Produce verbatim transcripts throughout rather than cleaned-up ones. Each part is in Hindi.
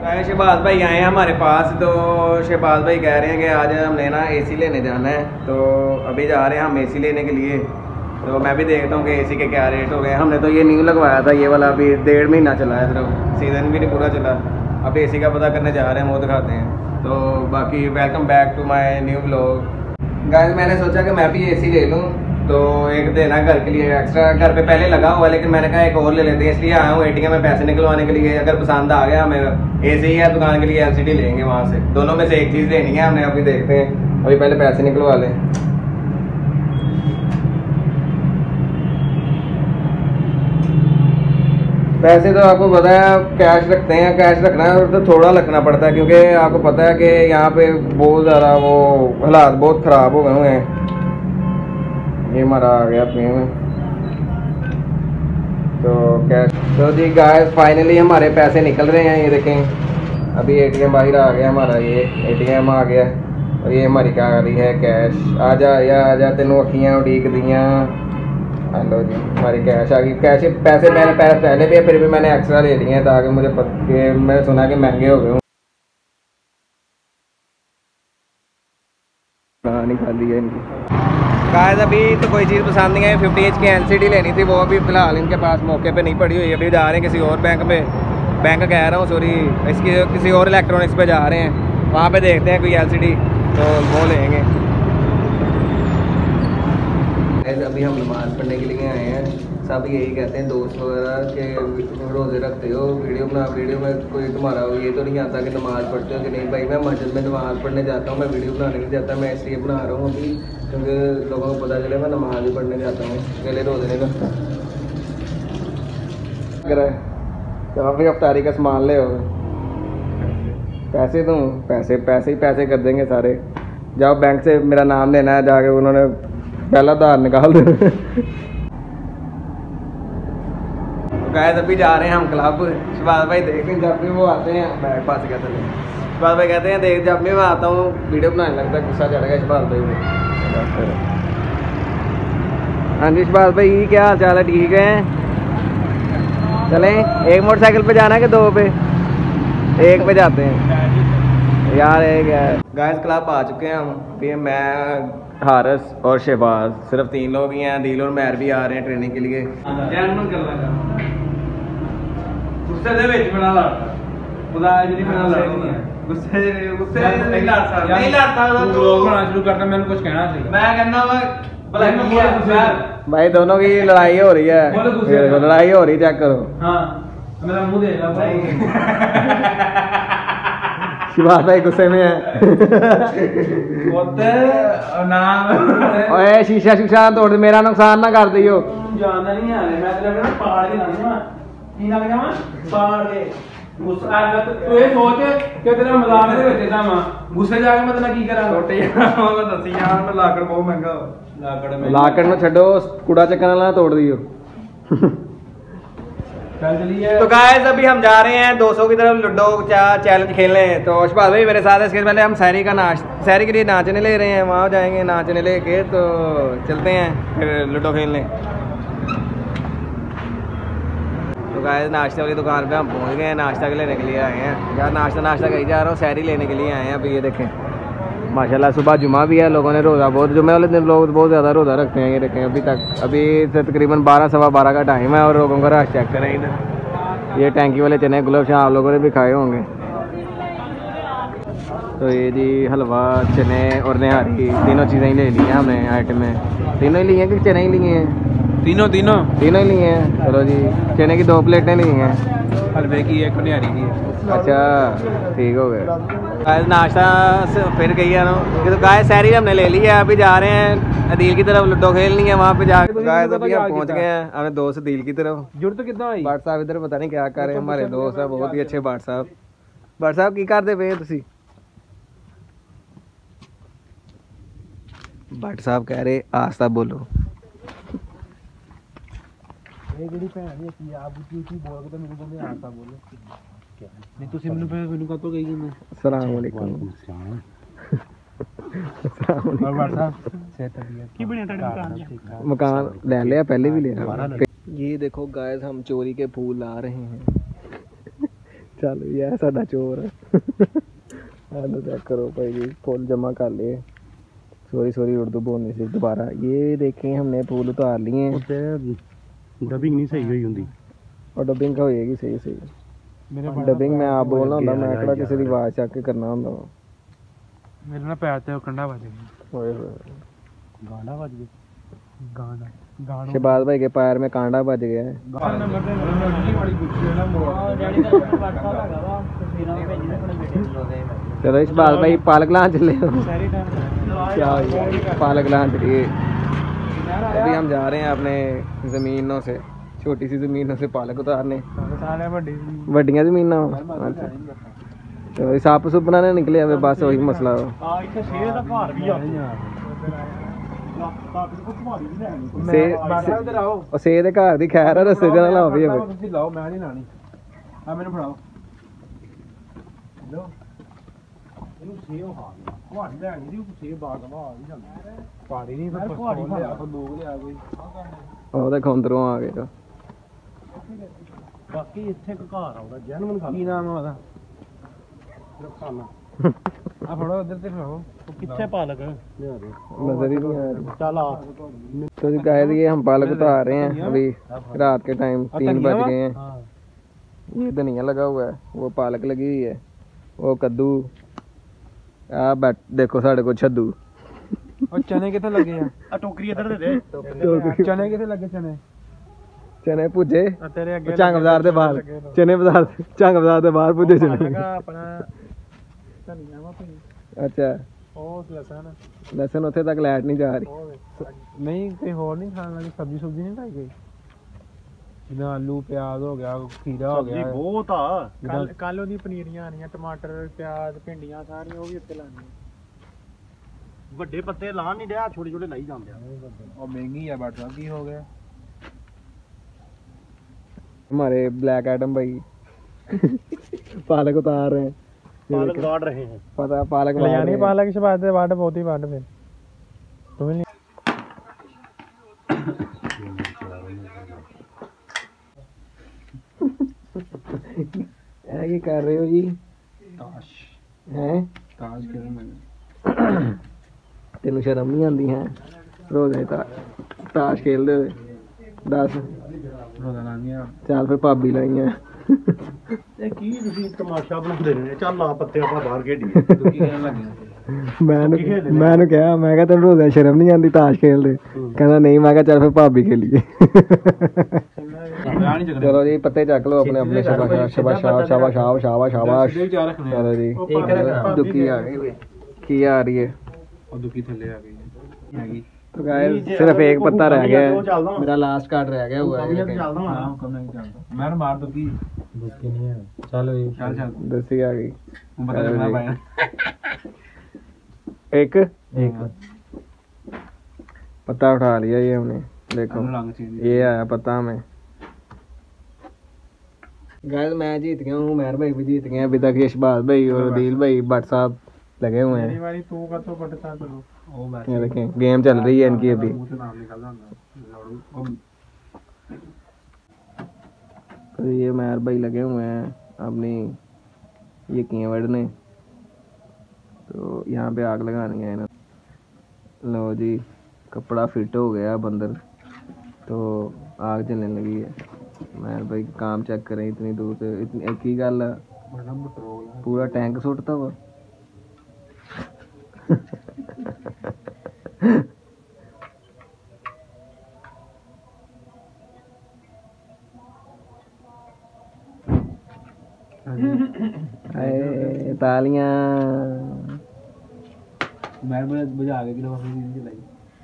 शहबाज भाई आए हैं हमारे पास, तो शहबाज भाई कह रहे हैं कि आज हमने ना एसी लेने जाना है, तो अभी जा रहे हैं हम एसी लेने के लिए। तो मैं भी देखता हूँ कि एसी के क्या रेट हो गए। हमने तो ये न्यू लगवाया था, ये वाला अभी डेढ़ महीना चला है, सिर्फ सीज़न भी नहीं पूरा चला। अब एसी का पता करने जा रहे हैं, वो दिखाते हैं। तो बाकी welcome back to my new vlog. Guys मैंने सोचा कि मैं भी एसी ले लूँ, तो एक देना घर के लिए एक्स्ट्रा, घर पे पहले लगा हुआ, लेकिन मैंने कहा एक और ले लेते हैं, इसलिए आया हूँ एटीएम में पैसे निकलवाने के लिए। अगर पसंद आ गया हमें एसी या दुकान के लिए एलसीडी लेंगे वहाँ से, दोनों में से एक चीज़ लेनी है हमने। अभी देखते हैं, अभी पहले पैसे निकलवा लें। पैसे तो आपको पता है कैश रखते हैं, कैश रखना है तो थोड़ा रखना पड़ता है, क्योंकि आपको पता है कि यहाँ पे बहुत ज़्यादा वो हालात बहुत ख़राब हो गए हुए हैं। ये हमारा आ गया पे में, तो कैश। तो जी गाइस फाइनली हमारे पैसे निकल रहे हैं, ये देखें। अभी एटीएम बाहर आ गया हमारा, ये एटीएम आ गया और ये हमारी क्या आ रही है कैश। आ जा या आ जा, तेनों अखियाँ उड़ीक दियाँ। हेलो जी, हमारी कैश आ गई। कैश पैसे मैंने पैसे पहले भी है, फिर भी मैंने एक्स्ट्रा ले लिए हैं ताकि मुझे पता, मैंने सुना कि महंगे हो गए। हाँ निकाल ली है इनकी। गाइस अभी तो कोई चीज़ पसंद नहीं है, फिफ्टी इंच की एलसीडी लेनी थी, वो अभी फ़िलहाल इनके पास मौके पे नहीं पड़ी हुई। अभी जा रहे हैं किसी और बैंक पे, बैंक कह रहा हूँ सॉरी, इसकी किसी और इलेक्ट्रॉनिक्स पे जा रहे हैं, वहाँ पे देखते हैं कोई एलसीडी तो वो लेंगे। अभी हम नमाज़ पढ़ने के लिए आए हैं, सब यही कहते हैं दोस्त वगैरह के रोज़े रखते हो, वीडियो बना, वीडियो में कोई तुम्हारा ये तो नहीं आता कि नमाज़ पढ़ते हो कि नहीं। भाई मैं मस्जिद में नमाज़ पढ़ने जाता हूँ, मैं वीडियो बनाने नहीं जाता, मैं इसलिए बना रहा हूँ अभी क्योंकि लोगों को पता चले मैं नमाज़ भी पढ़ने जाता हूँ, अकेले रोज़े नहीं रखता। तो आप भी अफ्तारी का सामान ले हो, पैसे दूँ? पैसे पैसे ही पैसे कर देंगे सारे। जाओ बैंक से मेरा नाम लेना है, जाके उन्होंने पहला उधार निकाल दे। गाइस अभी जा रहे हैं हम क्लब। शहबाज भाई देख रहे जब भी वो आते हैं, बैग पास कहते हैं, शहबाज भाई कहते हैं देख जब भी मैं आता हूँ वीडियो बनाने लगता है, गुस्सा चढ़ गया शहबाज भाई में। हाँ जी शहबाज भाई क्या हाल चाल है? ठीक है, चलें एक मोटरसाइकिल पे जाना है कि दो पे? एक पे जाते हैं यार। एक है गाइस क्लब आ चुके हैं हम, फिर मैं हारिस और शहबाज, सिर्फ तीन लोग ही हैं। दिल और मैर भी आ रहे हैं ट्रेनिंग के लिए। गुस्से दे विच बना ला खुदा जी नहीं बना ला गुस्से गुस्से नहीं लड़ता नहीं लड़ता तू लोग बना शुरू करना, मैंने कुछ कहना चाहिए। मैं कहना मैं भला की है भाई, दोनों की लड़ाई हो रही है, लड़ाई हो रही, चेक करो। हां मेरा मुंह देख ला भाई। शहबाज भाई गुस्से में है। होते नाम ओए शीशा शीशा तोड़ दे, मेरा नुकसान ना कर दियो। जानना नहीं है मैं तेरे ना पाड़ के लाऊंगा, की ना लगा मैं पाड़ के गुस्सा आ तो तू ये सोच कि तेरा मजाक दे विच जावा, गुस्से जाके मैं तेना की करा छोटे मैं दसी यार मैं लाकड़ बहुत महंगा लाकड़ में लाकड़ में छड्डो, कूड़ा चक्कन वाला तोड़ दियो। तो गाइस अभी हम जा रहे हैं दो सौ की तरफ लूडो चैलेंज खेलने। तो शहबाज भाई मेरे साथ है, इसके पहले हम शहरी का नाच शहरी के लिए नाचने ले रहे हैं, वहाँ जाएंगे नाचने लेके, तो चलते हैं फिर लूडो खेलने। तो गाइस नाश्ते वाली दुकान पे हम पहुँच गए हैं, नाश्ता लेने के लिए आए हैं यार। नाश्ता नाश्ता कहीं जा रहा हूँ, शहरी लेने के लिए आए हैं। अभी ये देखें माशाल्लाह सुबह जुमा भी है, लोगों ने रोज़ा बहुत, जुमे वाले दिन लोग बहुत ज़्यादा रोज़ा रखते हैं। ये देखें अभी तक अभी से तकरीबन बारह सवा बारह का टाइम है और लोगों का रश चेक करें इधर। ये टैंकी वाले चने गुलाब शाह आप लोगों ने भी खाए होंगे। तो ये जी हलवा चने और निहारी तीनों चीज़ें ही ले ली हैं हमने, आइटमें तीनों ही ली हैं कि चने ही लिए हैं? तीनों तीनों तीनों ही लिए हैं। चलो जी चने की दो प्लेटें ली हैं, हलवे की एक निहारी की। अच्छा ठीक हो गया। नाश्ता फिर गई है ना, तो गाय शहरी हमने ले ली है। अभी जा रहे हैं अदील की तरफ लूडो खेलनी है, वहाँ पे जाके गाय अभी हम पहुँच गए हैं अपने दोस्त अदील की तरफ। जुड़ तो कितना हुई बाट साहब इधर पता नहीं क्या कर रहे हैं, हमारे दोस्त है बहुत ही अच्छे बाट साहब। बाट साहब की करते पे तुसी? बाट साहब कह रहे आस्ता बोलो। नहीं तुसी मैनू पे मैनू का तो कही जांदे अस्सलाम वालेकुम और व्हाट्सएप से तबीयत की बने तड़का मकान ले लिया पहले भी लिया। ये देखो गाइस हम चोरी के फूल ला रहे हैं। चल यार साडा चोर हेलो चेक करो भाई जी फुल जमा कर लिए सॉरी सॉरी उर्दू बोलने से दोबारा ये देखें हमने फूल उतार लिए डबिंग नहीं सही हुई होंगी और डबिंग का होएगी सही सही डबिंग मैं आप बोलना होंदा मैं कड़ा किसी दी आवाज चक के करना होंदा मेरे ना पैर ते कंडा बज गया ओए होए गाना बज गया गाना गाना शहबाज भाई के पैर में कांडा बज गया है चलो शहबाज भाई पालक लान चले क्या पालक लान चलिए अभी हम जा रहे हैं अपने जमीनों से छोटी सी जमीनों से पालक उतारने वड्डियां जमीनां तो सप सुप बनाने निकले अब बस वही मसला ਸੇ ਦੇ ਘਰ ਦੀ ਖੈਰ ਹੈ ਰਸਤੇ ਚ ਨਾ ਲਾਓ ਵੀ ਤੁਸੀਂ ਲਾਓ ਮੈਂ ਨਹੀਂ ਲਾਣੀ ਆ ਮੈਨੂੰ ਫੜਾਓ ਲੋ ਇਹਨੂੰ ਸੇਵ ਖਾ ਗਿਆ ਤੁਹਾਡੀ ਲੈਣੀ ਦੀ ਸੇਵ ਬਾਗ ਵਾ ਵੀ ਜਾਂਦੀ ਪਾੜੀ ਨਹੀਂ ਤਾਂ ਤੁਹਾਡੀ ਲਿਆ ਬੰਦੂਕ ਲਿਆ ਕੋਈ ਉਹਦੇ ਖੁੰਦਰੋਂ ਆ ਗਏ ਬਾਕੀ ਇੱਥੇ ਇੱਕ ਘਰ ਆਉਂਦਾ ਜੈਨੂਨ ਕੀ ਨਾਮ ਹੈ ਉਹਦਾ ਰਖਾਨਾ ਆ ਫੜੋ ਉਧਰ ਤੇ ਫੜਾਓ कितने पालक है नजर ही नहीं आ रही चल तो जी कह दिए हम पालक उतार रहे हैं अभी रात के टाइम तीन बज गए हैं ये धनिया लगा हुआ है वो पालक लगी हुई है वो कद्दू आ बैठ देखो साढ़े को छद्दू और चने कितने लगे हैं आ टोकरी इधर दे दे चने कितने लगे चने चने भुजे तेरे अगे झंग बाजार दे बाहर चने बाजार झंग बाजार दे बाहर भुजे चने अपना धनिया वा भाई अच्छा ਉਹ ਲਸਣ ਲਸਣ ਉੱਥੇ ਤੱਕ ਲਾਈਟ ਨਹੀਂ ਜਾ ਰਹੀ ਨਹੀਂ ਕੋਈ ਹੋਰ ਨਹੀਂ ਖਾਣ ਵਾਲੀ ਸਬਜ਼ੀ ਸੁਬਜ਼ੀ ਨਹੀਂ ਲਾਈ ਗਈ ਜਿੱਦਾਂ ਆਲੂ ਪਿਆਜ਼ ਹੋ ਗਿਆ ਖੀਰਾ ਹੋ ਗਿਆ ਬਹੁਤ ਆ ਕੱਲ ਕੱਲ ਉਹਦੀ ਪਨੀਰੀਆਂ ਆਣੀਆਂ ਟਮਾਟਰ ਪਿਆਜ਼ ਭਿੰਡੀਆਂ ਸਾਰੀਆਂ ਉਹ ਵੀ ਉੱਤੇ ਲਾਣੀਆਂ ਵੱਡੇ ਪੱਤੇ ਲਾਣ ਨਹੀਂ ਰਿਹਾ ਛੋਟੇ ਛੋਟੇ ਲਾਈ ਜਾਂਦੇ ਆ ਉਹ ਮਹਿੰਗੀ ਆ ਬਟ ਕੀ ਹੋ ਗਿਆ हमारे ब्लैक एडम भाई पालक उतार रहे हैं पालक काट रहे हैं पता पालक ले जानी पालक से बात है बात बहुत ही बात फिर तुम नहीं ये कर रहे हो जी ताश हैं ताश खेल मैंने तेन शर्म नहीं आती है रोज ताश खेलते हुए दस चल फिर भाभी लाई है ਇਹ ਕੀ ਤੁਸੀਂ ਤਮਾਸ਼ਾ ਬਣਾਉਂਦੇ ਨੇ ਚੱਲ ਆ ਪੱਤੇ ਆਪਾਂ ਬਾਹਰ ਖੇਡੀਏ ਤੂੰ ਕੀ ਕਹਿਣ ਲੱਗੇ ਮੈਂ ਮੈਨੂੰ ਕਿਹਾ ਮੈਂ ਕਿਹਾ ਤੈਨੂੰ ਰੋਜ਼ ਸ਼ਰਮ ਨਹੀਂ ਆਉਂਦੀ ਤਾਸ਼ ਖੇਲਦੇ ਕਹਿੰਦਾ ਨਹੀਂ ਮੈਂ ਕਿਹਾ ਚੱਲ ਫਿਰ ਭਾਬੀ ਖੇਲੀਏ ਚਲੋ ਜੀ ਪੱਤੇ ਚੱਕ ਲਓ ਆਪਣੇ ਆਪਣੇ ਸ਼ਾਬਾਸ਼ ਸ਼ਾਬਾਸ਼ ਸ਼ਾਬਾਸ਼ ਸ਼ਾਬਾਸ਼ ਸ਼ਾਬਾਸ਼ ਸ਼ਾਬਾਸ਼ ਚਲੋ ਜੀ ਦੁੱਕੀ ਆ ਗਈ ਕੀ ਆ ਰਹੀ ਹੈ ਉਹ ਦੁੱਕੀ ਥੱਲੇ ਆ ਗਈ ਹੈਗੀ तो गाइस सिर्फ एक पत्ता रह गया है मेरा लास्ट कार्ड रह गया हुआ है हुक्म नहीं चलता मैं मार दूं की दुखी नहीं है चलो ये चल चल दसी आ गई बता देना भाई एक एक पत्ता उठा लिया ये हमने देखो ये आया पत्ता में गाइस मैं जीत गया हूँ मेहर भाई भी जीत गए अभी तक यशबाज भाई और दिल भाई भट्ट साहब लगे हुए हैं मेरी तू का तो भट्ट साहब चलो ये देखें गेम चल रही है इनकी अभी तो ये मेहर भाई लगे हुए हैं अपनी ये किए वड़ने तो यहाँ पे आग लगानी है ना लो जी कपड़ा फिट हो गया बंदर तो आग जलने लगी है मेहर भाई काम चेक करें इतनी दूर से इतनी एक ही गल पूरा टैंक सुटता वो तालियां मैं बुझा के लाई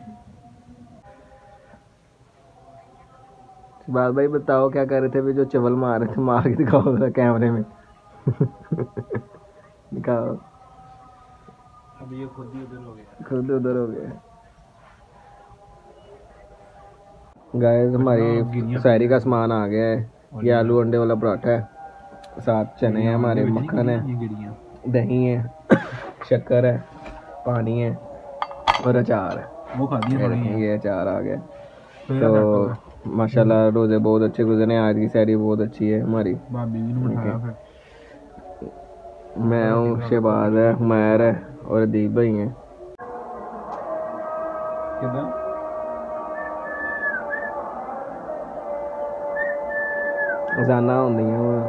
बात भाई बताओ क्या कर रहे थे भी जो चवल मार रहे थे मार के दिखाओ जरा कैमरे में दिखाओ अब ये खुद ही उधर हो गया खुद उधर हो गया गाइस हमारी शायरी का सामान आ गया है ये आलू अंडे वाला पराठा है साथ चने हैं हमारे मक्खन है दही है शक्कर है पानी है और अचार है वो खा दिया ये अचार आ गया तो माशाल्लाह रोज़े बहुत अच्छे गुजरे आज की शायरी बहुत अच्छी है हमारी भाभी जी ने मैं हूँ, शहबाज है, हुमैर है और अदीब भाई हैं। अजाना होंदियां हुण।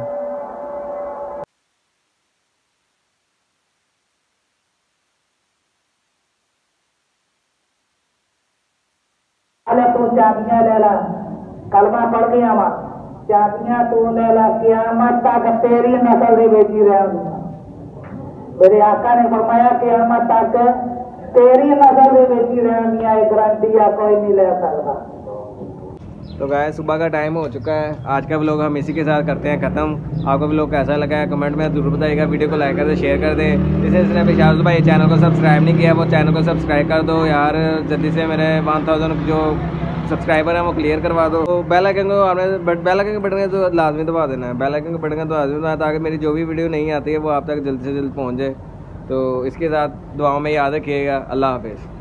तू चाबियां ले ला, कलमा पढ़ गया वा, चाबियां तू ले ला, क़यामत तक तेरी नस्ल दे बेची रहूंगा। मेरे आका ने फरमाया क़यामत तक तेरी नस्ल दे बेची रहूंगी, ये गारंटी या कोई नहीं ले सकता। तो गाइस सुबह का टाइम हो चुका है, आज का व्लॉग हम इसी के साथ करते हैं ख़त्म। आपको व्लॉग कैसा लगा है कमेंट में ज़रूर बताइएगा, वीडियो को लाइक कर दे, शेयर कर दे। जिसने जिसने अभी शाहरुख भाई चैनल को सब्सक्राइब नहीं किया वो चैनल को सब्सक्राइब कर दो यार, जल्दी से मेरे वन थाउजेंड जो सब्सक्राइबर हैं वो क्लियर करवा दो। तो बेल आइकन को आपने बेल आइकन के बटन तो लाजमी दबा देना है, बेल आइकन के बटन तो लाजमी दबा, ताकि मेरी जो भी वीडियो नहीं आती है वो आप तक जल्द से जल्द पहुँच जाए। तो इसके साथ दुआओं में याद रखिएगा। अल्लाह हाफिज़।